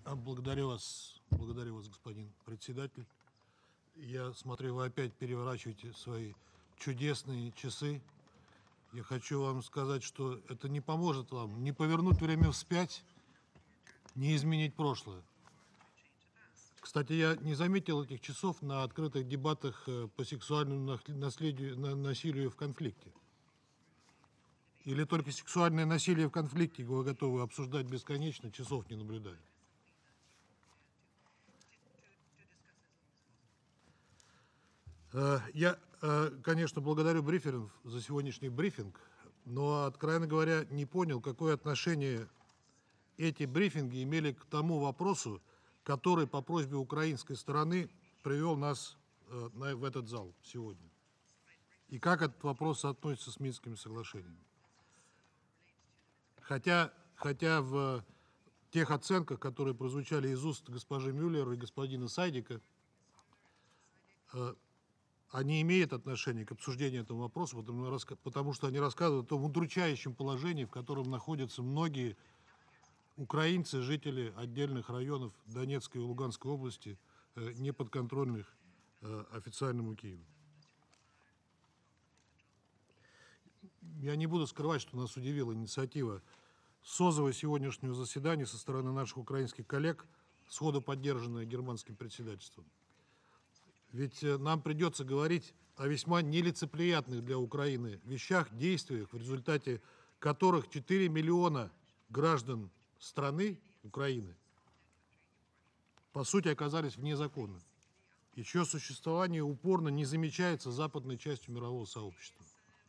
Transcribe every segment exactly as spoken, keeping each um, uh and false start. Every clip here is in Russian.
А, Благодарю вас, благодарю вас, господин председатель. Я смотрю, вы опять переворачиваете свои чудесные часы. Я хочу вам сказать, что это не поможет вам ни повернуть время вспять, ни изменить прошлое. Кстати, я не заметил этих часов на открытых дебатах э, по сексуальному нах- наследию, на- насилию в конфликте. Или только сексуальное насилие в конфликте вы готовы обсуждать бесконечно, часов не наблюдая. Э, Я, э, конечно, благодарю бриферов за сегодняшний брифинг, но, откровенно говоря, не понял, какое отношение эти брифинги имели к тому вопросу, который по просьбе украинской стороны привел нас э, на- в этот зал сегодня. И как этот вопрос соотносится с Минскими соглашениями. Хотя, хотя в тех оценках, которые прозвучали из уст госпожи Мюллер и господина Сайдика, э, они имеют отношение к обсуждению этого вопроса, потому, раска- потому что они рассказывают о том удручающем положении, в котором находятся многие украинцы, жители отдельных районов Донецкой и Луганской области, э, не подконтрольных э, официальному Киеву. Я не буду скрывать, что нас удивила инициатива созыва сегодняшнего заседания со стороны наших украинских коллег, сходу поддержанная германским председательством. Ведь э, нам придется говорить о весьма нелицеприятных для Украины вещах, действиях, в результате которых четыре миллиона граждан страны Украины по сути оказались вне закона, и чье существование упорно не замечается западной частью мирового сообщества.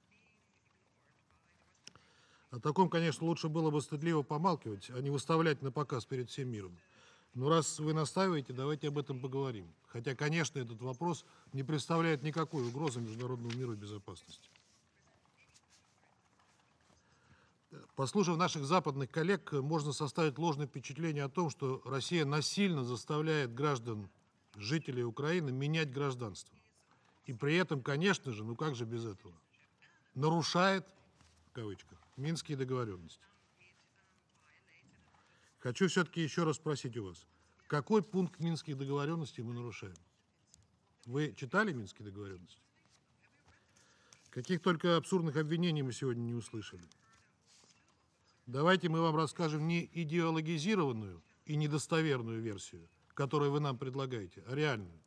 О таком, конечно, лучше было бы стыдливо помалкивать, а не выставлять на показ перед всем миром. Но раз вы настаиваете, давайте об этом поговорим. Хотя, конечно, этот вопрос не представляет никакой угрозы международному миру и безопасности. Послушав наших западных коллег, можно составить ложное впечатление о том, что Россия насильно заставляет граждан, жителей Украины, менять гражданство. И при этом, конечно же, ну как же без этого, нарушает, в кавычках, Минские договоренности. Хочу все-таки еще раз спросить у вас, какой пункт Минских договоренностей мы нарушаем? Вы читали Минские договоренности? Каких только абсурдных обвинений мы сегодня не услышали. Давайте мы вам расскажем не идеологизированную и недостоверную версию, которую вы нам предлагаете, а реальную.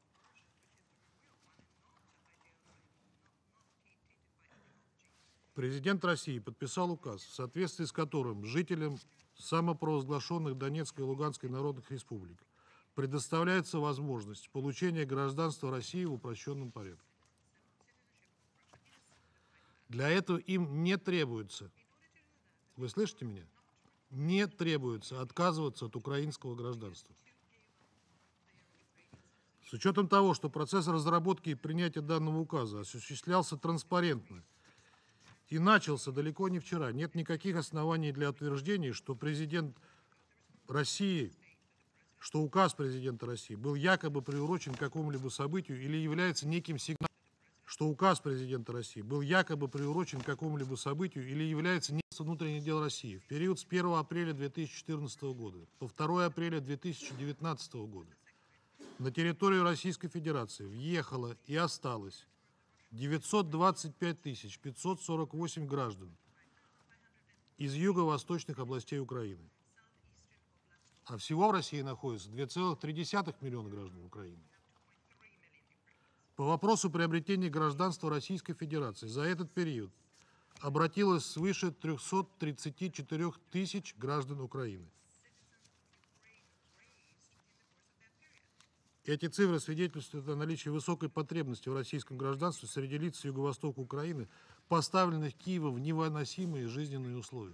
Президент России подписал указ, в соответствии с которым жителям самопровозглашенных Донецкой и Луганской народных республик предоставляется возможность получения гражданства России в упрощенном порядке. Для этого им не требуется, вы слышите меня, не требуется отказываться от украинского гражданства. С учетом того, что процесс разработки и принятия данного указа осуществлялся транспарентно и начался далеко не вчера, нет никаких оснований для утверждения, что президент России, что указ президента России был якобы приурочен к какому-либо событию или является неким сигналом, что указ президента России был якобы приурочен к какому-либо событию или является Министерством внутренних дел России в период с первого апреля две тысячи четырнадцатого года по второе апреля две тысячи девятнадцатого года на территорию Российской Федерации въехало и осталось девятьсот двадцать пять тысяч пятьсот сорок восемь граждан из юго-восточных областей Украины. А всего в России находится два целых три десятых миллиона граждан Украины. По вопросу приобретения гражданства Российской Федерации за этот период обратилось свыше трёхсот тридцати четырёх тысяч граждан Украины. Эти цифры свидетельствуют о наличии высокой потребности в российском гражданстве среди лиц юго-востока Украины, поставленных Киевом в невыносимые жизненные условия.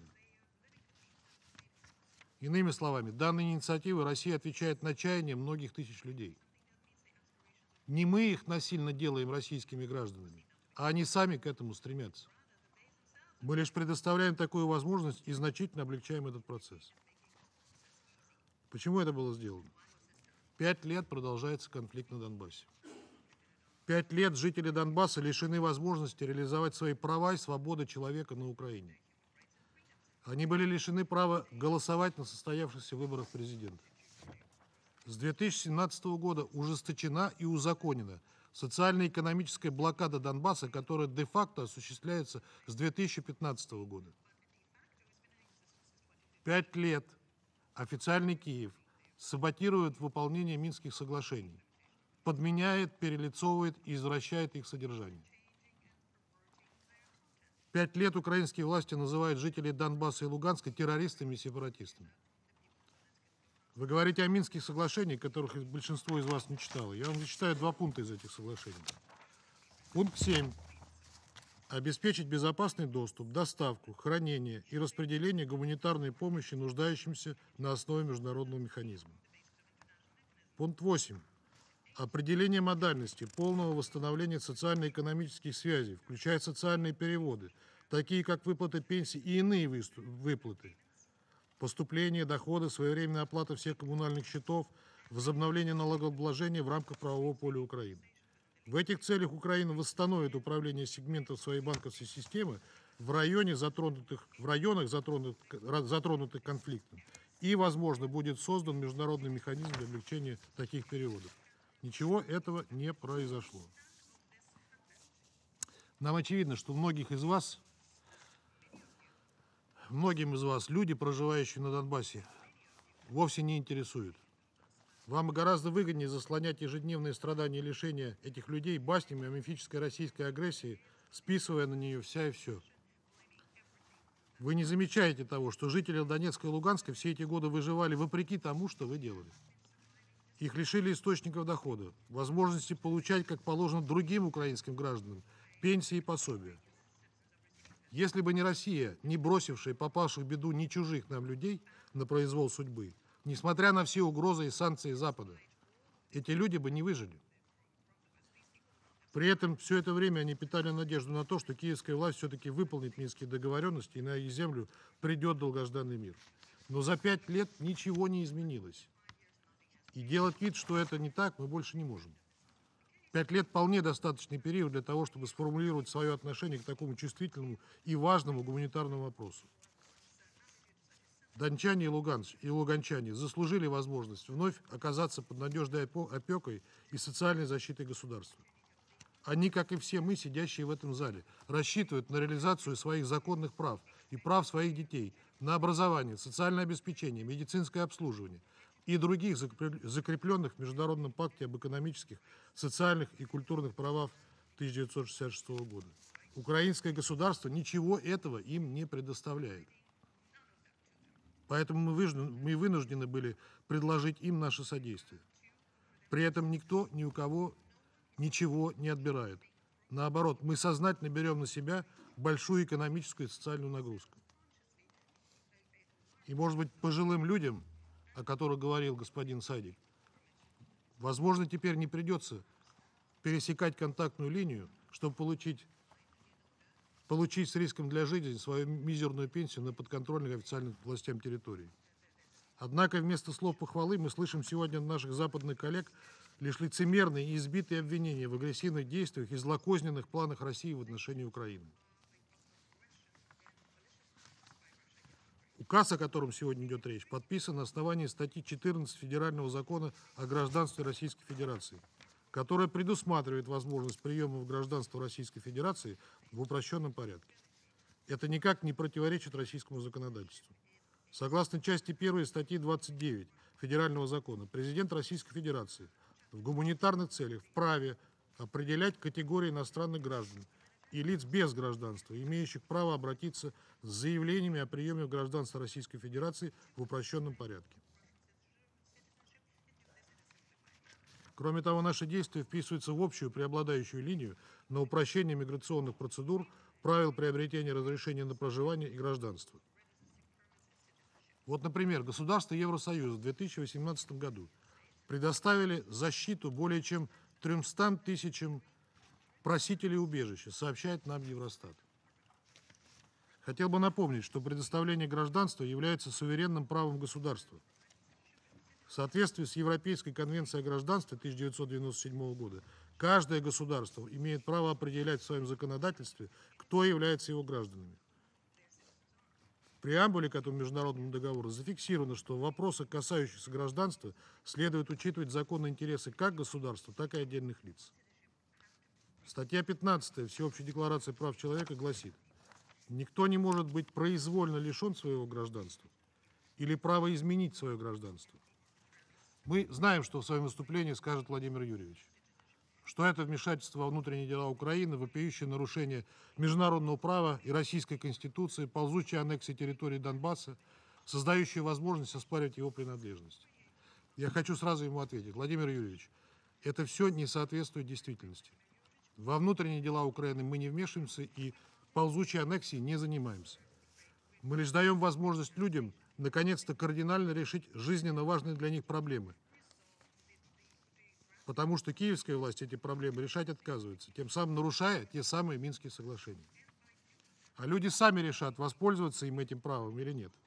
Иными словами, данной инициативой Россия отвечает на чаяние многих тысяч людей. Не мы их насильно делаем российскими гражданами, а они сами к этому стремятся. Мы лишь предоставляем такую возможность и значительно облегчаем этот процесс. Почему это было сделано? Пять лет продолжается конфликт на Донбассе. Пять лет жители Донбасса лишены возможности реализовать свои права и свободы человека на Украине. Они были лишены права голосовать на состоявшихся выборах президента. С две тысячи семнадцатого года ужесточена и узаконена социально-экономическая блокада Донбасса, которая де-факто осуществляется с две тысячи пятнадцатого года. Пять лет официальный Киев саботирует выполнение Минских соглашений, подменяет, перелицовывает и извращает их содержание. Пять лет украинские власти называют жителей Донбасса и Луганска террористами и сепаратистами. Вы говорите о Минских соглашениях, которых большинство из вас не читало. Я вам зачитаю два пункта из этих соглашений. Пункт семь. Обеспечить безопасный доступ, доставку, хранение и распределение гуманитарной помощи нуждающимся на основе международного механизма. Пункт восемь. Определение модальности полного восстановления социально-экономических связей, включая социальные переводы, такие как выплаты пенсий и иные выплаты, поступление, доходы, своевременная оплата всех коммунальных счетов, возобновление налогообложения в рамках правового поля Украины. В этих целях Украина восстановит управление сегментов своей банковской системы в, районе затронутых, в районах, затронутых, затронутых конфликтом, и, возможно, будет создан международный механизм для облегчения таких переводов. Ничего этого не произошло. Нам очевидно, что многих из вас, многим из вас люди, проживающие на Донбассе, вовсе не интересуют. Вам гораздо выгоднее заслонять ежедневные страдания и лишения этих людей баснями о мифической российской агрессии, списывая на нее вся и все. Вы не замечаете того, что жители Донецка и Луганска все эти годы выживали вопреки тому, что вы делали. Их лишили источников дохода, возможности получать, как положено другим украинским гражданам, пенсии и пособия. Если бы не Россия, не бросившая попавших в беду ни чужих нам людей на произвол судьбы, несмотря на все угрозы и санкции Запада, эти люди бы не выжили. При этом все это время они питали надежду на то, что киевская власть все-таки выполнит минские договоренности и на их землю придет долгожданный мир. Но за пять лет ничего не изменилось. И делать вид, что это не так, мы больше не можем. Пять лет вполне достаточный период для того, чтобы сформулировать свое отношение к такому чувствительному и важному гуманитарному вопросу. Дончане и, луганч, и луганчане заслужили возможность вновь оказаться под надежной опекой и социальной защитой государства. Они, как и все мы, сидящие в этом зале, рассчитывают на реализацию своих законных прав и прав своих детей на образование, социальное обеспечение, медицинское обслуживание и других закрепленных в Международном пакте об экономических, социальных и культурных правах тысяча девятьсот шестьдесят шестого года. Украинское государство ничего этого им не предоставляет. Поэтому мы вынуждены, мы вынуждены были предложить им наше содействие. При этом никто ни у кого ничего не отбирает. Наоборот, мы сознательно берем на себя большую экономическую и социальную нагрузку. И, может быть, пожилым людям, о которых говорил господин Садик, возможно, теперь не придется пересекать контактную линию, чтобы получить, получить с риском для жизни свою мизерную пенсию на подконтрольных официальным властям территории. Однако вместо слов похвалы мы слышим сегодня от наших западных коллег лишь лицемерные и избитые обвинения в агрессивных действиях и злокозненных планах России в отношении Украины. Указ, о котором сегодня идет речь, подписан на основании статьи четырнадцать Федерального закона о гражданстве Российской Федерации, которая предусматривает возможность приема в гражданство Российской Федерации в упрощенном порядке. Это никак не противоречит российскому законодательству. Согласно части первой статьи двадцать девять Федерального закона, президент Российской Федерации в гуманитарных целях вправе определять категории иностранных граждан и лиц без гражданства, имеющих право обратиться с заявлениями о приеме в гражданство Российской Федерации в упрощенном порядке. Кроме того, наши действия вписываются в общую преобладающую линию на упрощение миграционных процедур, правил приобретения разрешения на проживание и гражданство. Вот, например, государства Евросоюза в две тысячи восемнадцатом году предоставили защиту более чем трёмстам тысячам просителей убежища, сообщает нам Евростат. Хотел бы напомнить, что предоставление гражданства является суверенным правом государства. В соответствии с Европейской конвенцией о гражданстве тысяча девятьсот девяносто седьмого года, каждое государство имеет право определять в своем законодательстве, кто является его гражданами. В преамбуле к этому международному договору зафиксировано, что в вопросах, касающихся гражданства, следует учитывать законные интересы как государства, так и отдельных лиц. Статья пятнадцатая Всеобщей декларации прав человека гласит: никто не может быть произвольно лишен своего гражданства или права изменить свое гражданство. Мы знаем, что в своем выступлении скажет Владимир Юрьевич, что это вмешательство во внутренние дела Украины, вопиющее нарушение международного права и Российской Конституции, ползучая аннексия территории Донбасса, создающая возможность оспаривать его принадлежность. Я хочу сразу ему ответить: Владимир Юрьевич, это все не соответствует действительности. Во внутренние дела Украины мы не вмешиваемся и ползучей аннексией не занимаемся. Мы лишь даем возможность людям наконец-то кардинально решить жизненно важные для них проблемы. Потому что киевская власть эти проблемы решать отказывается, тем самым нарушая те самые Минские соглашения. А люди сами решат, воспользоваться им этим правом или нет.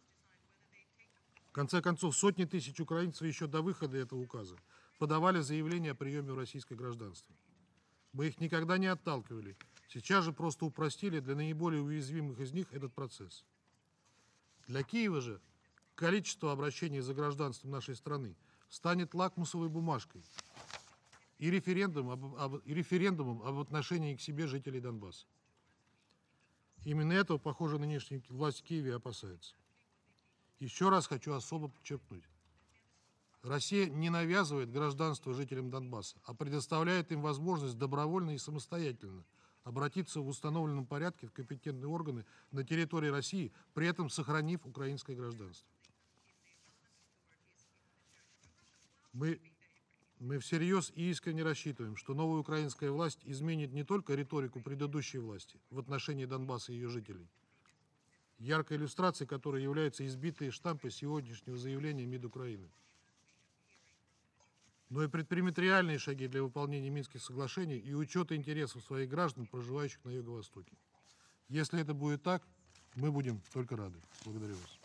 В конце концов, сотни тысяч украинцев еще до выхода этого указа подавали заявление о приеме в российское гражданство. Мы их никогда не отталкивали. Сейчас же просто упростили для наиболее уязвимых из них этот процесс. Для Киева же количество обращений за гражданством нашей страны станет лакмусовой бумажкой и референдумом об, об, и референдумом об отношении к себе жителей Донбасса. Именно этого, похоже, нынешняя власть в Киеве опасается. Еще раз хочу особо подчеркнуть. Россия не навязывает гражданство жителям Донбасса, а предоставляет им возможность добровольно и самостоятельно обратиться в установленном порядке в компетентные органы на территории России, при этом сохранив украинское гражданство. Мы, мы всерьез и искренне рассчитываем, что новая украинская власть изменит не только риторику предыдущей власти в отношении Донбасса и ее жителей, яркой иллюстрацией которой являются избитые штампы сегодняшнего заявления МИД Украины, но и предпримет реальные шаги для выполнения Минских соглашений и учета интересов своих граждан, проживающих на Юго-Востоке. Если это будет так, мы будем только рады. Благодарю вас.